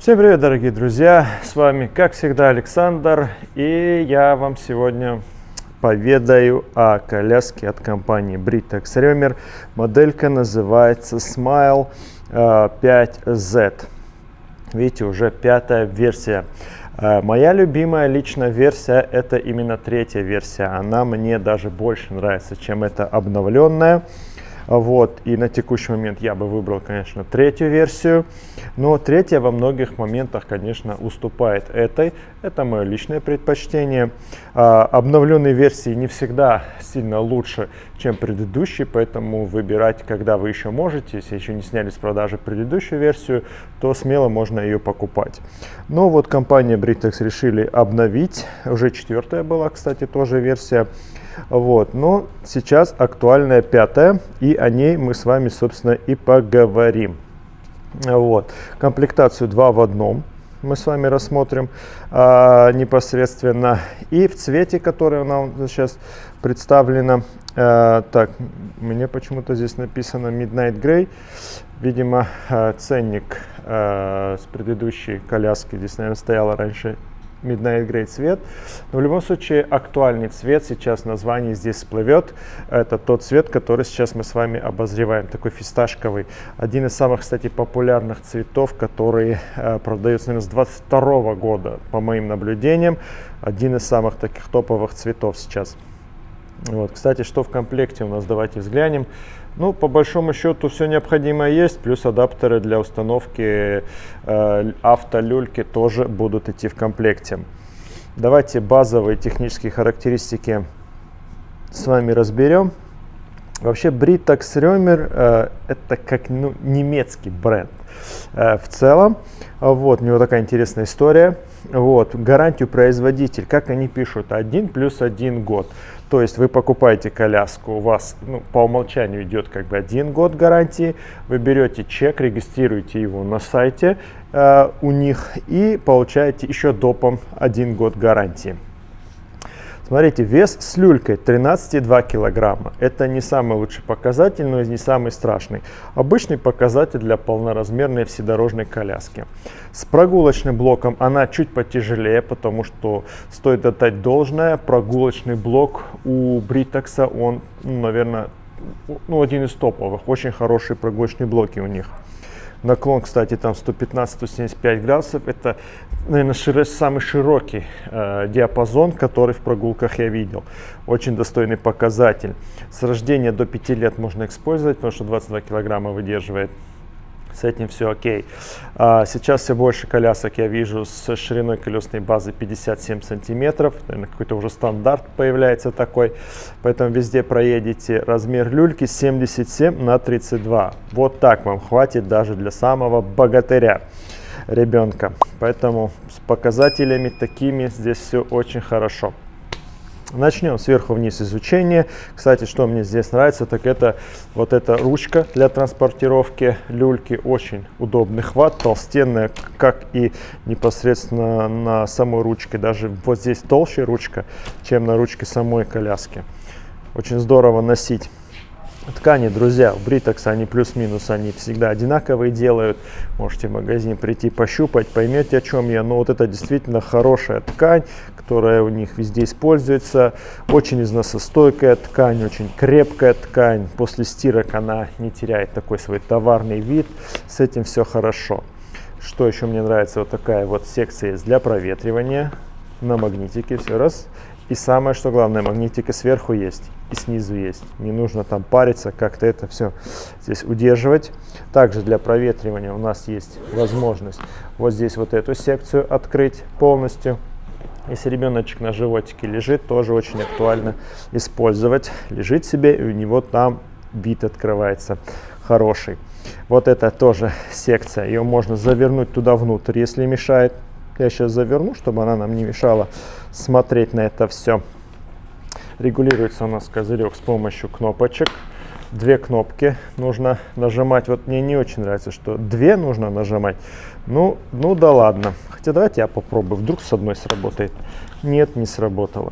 Всем привет, дорогие друзья! С вами, как всегда, Александр. И я вам сегодня поведаю о коляске от компании Britax Römer. Моделька называется Smile 5Z. Видите, уже пятая версия. Моя любимая лично версия — это именно третья версия. Она мне даже больше нравится, чем эта обновленная. Вот, и на текущий момент я бы выбрал, конечно, третью версию, но третья во многих моментах, конечно, уступает этой. Это мое личное предпочтение. Обновленные версии не всегда сильно лучше, чем предыдущие, поэтому выбирать, когда вы еще можете. Если еще не сняли с продажи предыдущую версию, то смело можно ее покупать. Но вот компания Britax решили обновить. Уже четвертая была, кстати, тоже версия. Вот, но сейчас актуальная пятая, и о ней мы с вами, собственно, и поговорим. Вот, комплектацию 2 в 1 мы с вами рассмотрим непосредственно. И в цвете, который у нас сейчас представлено, так, мне почему-то здесь написано Midnight Grey. Видимо, ценник с предыдущей коляски, здесь, наверное, стояла раньше Midnight Grey цвет. Но в любом случае актуальный цвет сейчас в названии здесь всплывет. Это тот цвет, который сейчас мы с вами обозреваем. Такой фисташковый. Один из самых, кстати, популярных цветов, который продается, наверное, с 22 года, по моим наблюдениям. Один из самых таких топовых цветов сейчас. Вот, кстати, что в комплекте у нас, давайте взглянем. Ну, по большому счету, все необходимое есть, плюс адаптеры для установки автолюльки тоже будут идти в комплекте. Давайте базовые технические характеристики с вами разберем. Вообще, Britax Römer это как немецкий бренд в целом. Вот, у него такая интересная история. Вот, гарантию производитель, как они пишут, 1 + 1 год. То есть вы покупаете коляску, у вас по умолчанию идет как бы 1 год гарантии, вы берете чек, регистрируете его на сайте у них и получаете еще допом 1 год гарантии. Смотрите, вес с люлькой 13,2 килограмма. Это не самый лучший показатель, но и не самый страшный. Обычный показатель для полноразмерной вседорожной коляски. С прогулочным блоком она чуть потяжелее, потому что стоит отдать должное. Прогулочный блок у Britax, он, наверное, один из топовых. Очень хорошие прогулочные блоки у них. Наклон, кстати, там 115-175 градусов. Это, наверное, самый широкий диапазон, который в прогулках я видел. Очень достойный показатель. С рождения до 5 лет можно использовать, потому что 22 килограмма выдерживает. С этим все окей. Сейчас все больше колясок я вижу с шириной колесной базы 57 сантиметров. Наверное, какой-то уже стандарт появляется такой. Поэтому везде проедете. Размер люльки 77 на 32. Вот так вам хватит даже для самого богатыря ребенка. Поэтому с показателями такими здесь все очень хорошо. Начнем сверху вниз изучение. Кстати, что мне здесь нравится, так это вот эта ручка для транспортировки люльки. Очень удобный хват, толстенная, как и непосредственно на самой ручке. Даже вот здесь толще ручка, чем на ручке самой коляски. Очень здорово носить. Ткани, друзья, у Britax они плюс-минус, они всегда одинаковые делают. Можете в магазин прийти пощупать, поймете, о чем я. Но вот это действительно хорошая ткань, которая у них везде используется. Очень износостойкая ткань, очень крепкая ткань. После стирок она не теряет такой свой товарный вид. С этим все хорошо. Что еще мне нравится? Вот такая вот секция есть для проветривания. На магнитике все раз. И самое, что главное, магнитика сверху есть и снизу есть. Не нужно там париться, как-то это все здесь удерживать. Также для проветривания у нас есть возможность вот здесь вот эту секцию открыть полностью. Если ребеночек на животике лежит, тоже очень актуально использовать. Лежит себе, и у него там вид открывается хороший. Вот это тоже секция. Ее можно завернуть туда внутрь, если мешает. Я сейчас заверну, чтобы она нам не мешала смотреть на это все. Регулируется у нас козырек с помощью кнопочек. 2 кнопки нужно нажимать. Вот мне не очень нравится, что 2 нужно нажимать. Ну да ладно. Хотя давайте я попробую. Вдруг с одной сработает. Нет, не сработало.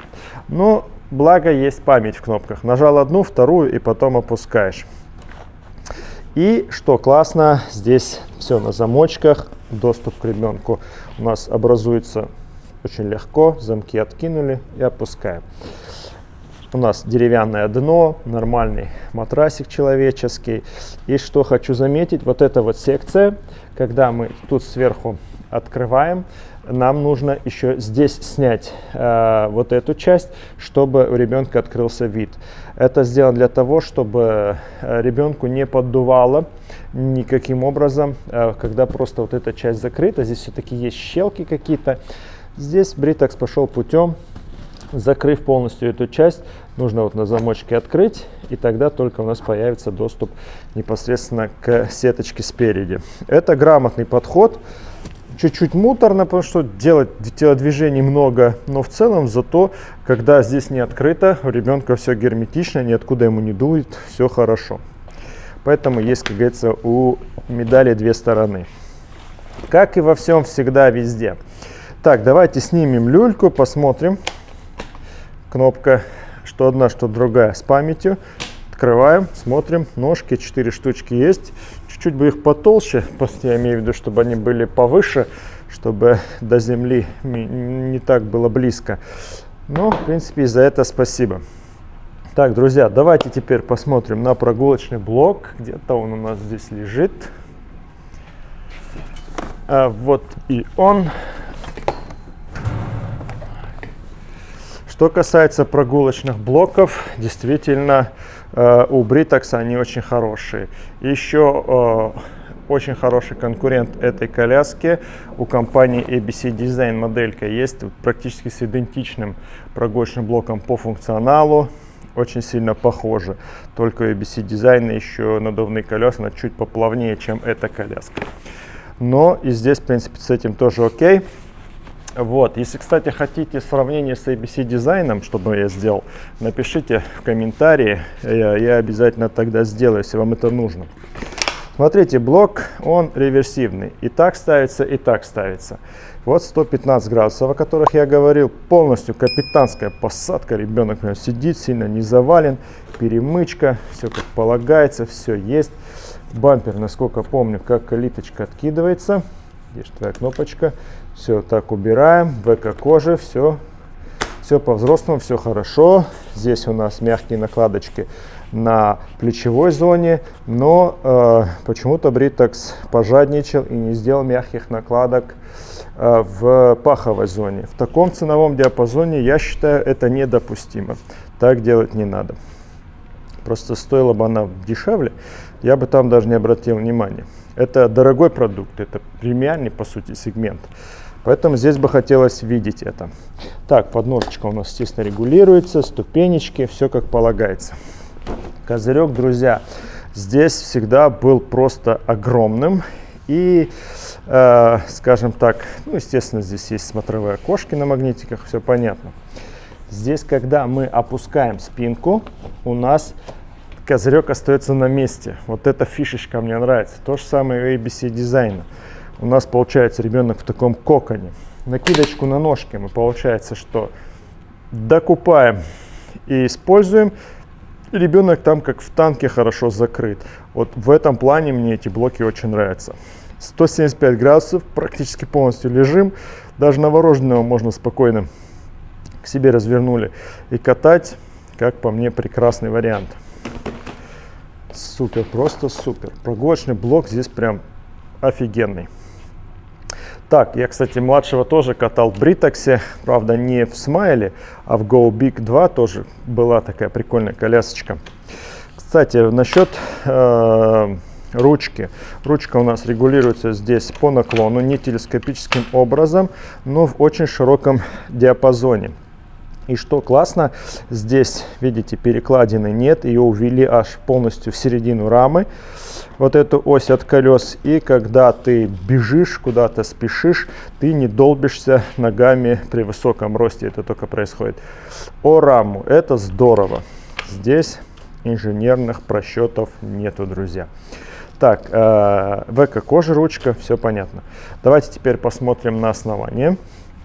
Но благо есть память в кнопках. Нажал одну, вторую и потом опускаешь. И что классно, здесь все на замочках. доступ к ребенку у нас образуется очень легко. Замки откинули и опускаем. У нас деревянное дно, нормальный матрасик человеческий. И что хочу заметить, вот эта вот секция, когда мы тут сверху открываем, нам нужно еще здесь снять вот эту часть, чтобы у ребенка открылся вид. Это сделано для того, чтобы ребенку не поддувало никаким образом, когда просто вот эта часть закрыта. Здесь все-таки есть щелки какие-то. Здесь Britax пошел путем, закрыв полностью эту часть, нужно вот на замочке открыть, и тогда только у нас появится доступ непосредственно к сеточке спереди. Это грамотный подход. Чуть-чуть муторно, потому что делать телодвижений много, но в целом зато, когда здесь не открыто, у ребенка все герметично, ниоткуда ему не дует, все хорошо. Поэтому есть, как говорится, у медали две стороны. Как и во всем, всегда, везде. Так, давайте снимем люльку, посмотрим. Кнопка, что одна, что другая, с памятью. Открываем, смотрим. Ножки 4 штучки есть. Чуть-чуть бы их потолще, я имею в виду, чтобы они были повыше, чтобы до земли не так было близко. Но, в принципе, за это спасибо. Так, друзья, давайте теперь посмотрим на прогулочный блок. Где-то он у нас здесь лежит. Вот и он. Что касается прогулочных блоков, действительно, у Britax они очень хорошие. Еще очень хороший конкурент этой коляски у компании ABC Design моделька есть практически с идентичным прогулочным блоком по функционалу. Очень сильно похожи. Только у ABC Design еще надувные колеса чуть поплавнее, чем эта коляска. Но и здесь, в принципе, с этим тоже окей. Вот, если, кстати, хотите сравнение с ABC дизайном, чтобы я сделал, напишите в комментарии, я обязательно тогда сделаю, если вам это нужно. Смотрите, блок, он реверсивный, и так ставится, и так ставится. Вот 115 градусов, о которых я говорил, полностью капитанская посадка, ребенок сидит, сильно не завален, перемычка, все как полагается, все есть. Бампер, насколько помню, как калиточка откидывается. Где же твоя кнопочка? Все так убираем. ВК кожи, все по-взрослому, все хорошо. Здесь у нас мягкие накладочки на плечевой зоне, но почему-то Britax пожадничал и не сделал мягких накладок в паховой зоне. В таком ценовом диапазоне, я считаю, это недопустимо. Так делать не надо. Просто стоила бы она дешевле, я бы там даже не обратил внимания. Это дорогой продукт, это премиальный, по сути, сегмент. Поэтому здесь бы хотелось видеть это. Так, подножечка у нас, естественно, регулируется, ступенечки, все как полагается. Козырек, друзья, здесь всегда был просто огромным. И, скажем так, ну, естественно, здесь есть смотровые окошки на магнитиках, все понятно. Здесь, когда мы опускаем спинку, у нас козырек остается на месте. Вот эта фишечка мне нравится. То же самое у ABC дизайна. У нас получается ребенок в таком коконе. Накидочку на ножки мы, получается, что докупаем и используем. И ребенок там как в танке хорошо закрыт. Вот в этом плане мне эти блоки очень нравятся. 175 градусов, практически полностью лежим. Даже новорожденного можно спокойно к себе развернули и катать. Как по мне, прекрасный вариант. Супер, просто супер. Прогулочный блок здесь прям офигенный. Так, я, кстати, младшего тоже катал в Britax, правда не в Смайле, а в Go Big 2 тоже была такая прикольная колясочка. Кстати, насчет ручки. Ручка у нас регулируется здесь по наклону, не телескопическим образом, но в очень широком диапазоне. И что классно, здесь, видите, перекладины нет, ее увели аж полностью в середину рамы, вот эту ось от колес. И когда ты бежишь, куда-то спешишь, ты не долбишься ногами при высоком росте, это только происходит. О раму, это здорово. Здесь инженерных просчетов нету, друзья. Так, ВК кожа, ручка, все понятно. Давайте теперь посмотрим на основание.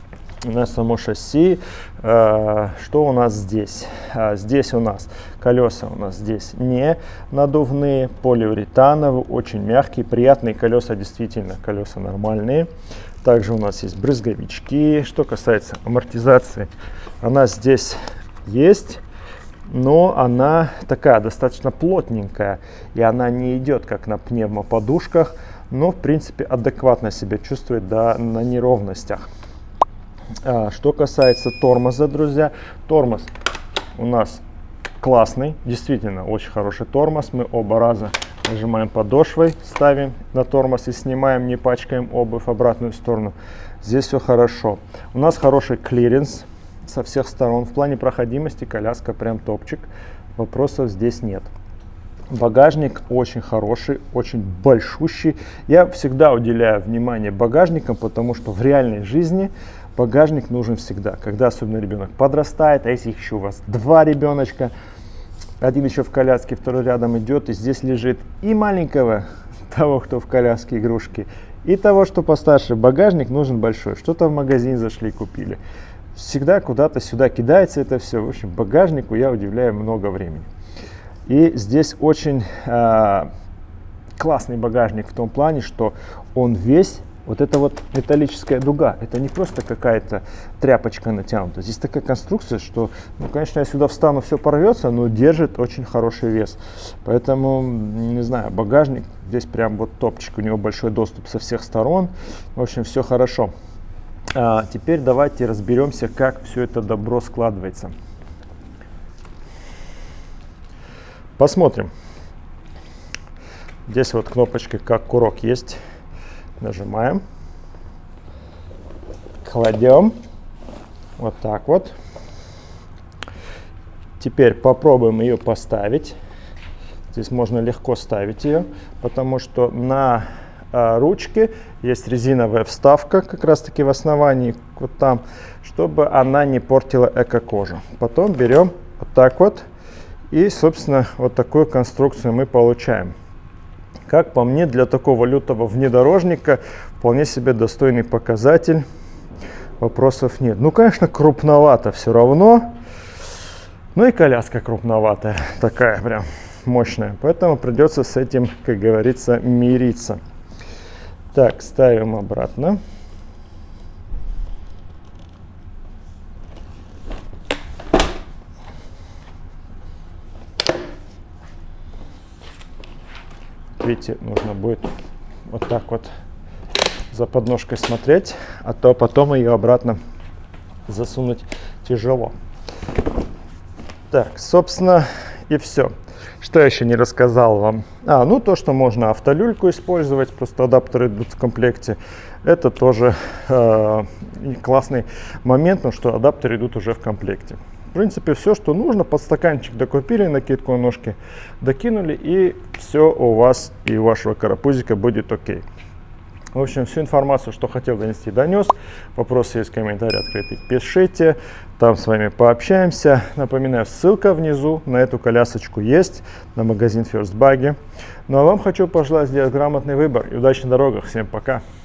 на само шасси. Что у нас здесь? Здесь у нас колеса у нас здесь не надувные, полиуретановые, очень мягкие, приятные колеса, действительно колеса нормальные. Также у нас есть брызговички. Что касается амортизации, она здесь есть, но она такая достаточно плотненькая, и она не идет как на пневмоподушках, но в принципе адекватно себя чувствует, да, на неровностях. Что касается тормоза, друзья, тормоз у нас классный, действительно очень хороший тормоз. Мы оба раза нажимаем подошвой, ставим на тормоз и снимаем, не пачкаем обувь в обратную сторону. Здесь все хорошо. У нас хороший клиренс со всех сторон. В плане проходимости коляска прям топчик, вопросов здесь нет. Багажник очень хороший, очень большущий. Я всегда уделяю внимание багажникам, потому что в реальной жизни багажник нужен всегда, когда особенно ребенок подрастает, а если еще у вас два ребеночка, один еще в коляске, второй рядом идет, и здесь лежит и маленького, того, кто в коляске, игрушки, и того, что постарше. Багажник нужен большой. Что-то в магазин зашли, купили. Всегда куда-то сюда кидается это все. В общем, багажнику я уделяю много времени. И здесь очень классный багажник в том плане, что он весь, вот эта вот металлическая дуга, это не просто какая-то тряпочка натянута. Здесь такая конструкция, что, ну, конечно, я сюда встану, все порвется, но держит очень хороший вес. Поэтому, не знаю, багажник здесь прям вот топчик, у него большой доступ со всех сторон. В общем, все хорошо. Теперь давайте разберемся, как все это добро складывается. Посмотрим. Здесь вот кнопочка как курок есть. Нажимаем. Кладем. Вот так вот. Теперь попробуем ее поставить. Здесь можно легко ставить ее, потому что на ручке есть резиновая вставка, как раз таки в основании, вот там, чтобы она не портила эко-кожу. Потом берем вот так вот. И, собственно, вот такую конструкцию мы получаем. Как по мне, для такого лютого внедорожника вполне себе достойный показатель. Вопросов нет. Ну, конечно, крупновато все равно. Ну и коляска крупноватая, такая прям мощная. Поэтому придется с этим, как говорится, мириться. Так, ставим обратно. Видите, нужно будет вот так вот за подножкой смотреть, а то потом ее обратно засунуть тяжело. Так, собственно, и все. Что я еще не рассказал вам? Ну то, что можно автолюльку использовать, просто адаптеры идут в комплекте. Это тоже классный момент, но что адаптеры идут уже в комплекте. В принципе, все, что нужно, подстаканчик докупили, накидку на ножки докинули, и все у вас и у вашего карапузика будет окей. В общем, всю информацию, что хотел донести, донес. Вопросы есть, комментарии открытые, пишите. Там с вами пообщаемся. Напоминаю, ссылка внизу на эту колясочку есть, на магазин First Buggy. Ну а вам хочу пожелать сделать грамотный выбор и удачи на дорогах. Всем пока!